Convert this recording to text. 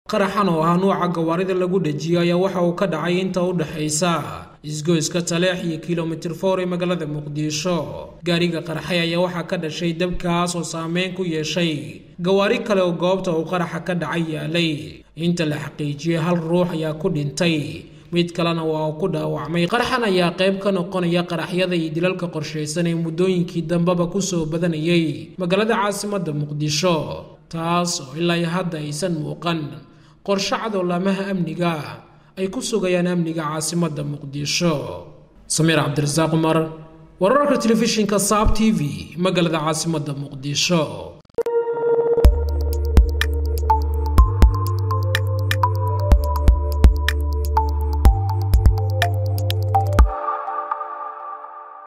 qaraxan oo ah nooca gawaarida lagu dhajiyo ayaa waxa uu ka dhacay inta u dhaxaysa isgoyska Taleex iyo kilomitir 4 ee magaalada Muqdisho. gaariga qaraxay ayaa waxa ka dhashay dabkaas oo saameyn ku yeeshay gawaari kale oo goobta uu qaraxa ka dhacay yaalay. inta la xaqiijiyay hal ruux ayaa ku dhintay, mid kalena waa ku dhaawacmay. qaraxan ayaa qayb ka noqonaya qaraxyada iyo dilalka qorsheysan ee muddooyinkii dambaba ku soo badanayay magaalada caasimadda Muqdisho, taas oo ilaa hadda aysan muuqan qorshe cad oo laamaha amniga ay ku sugayaan amniga caasimadda Muqdisho. Sameer Cabdirasaaq Umar, wararka telefishinka Saab TV, magaalada caasimadda Muqdisho.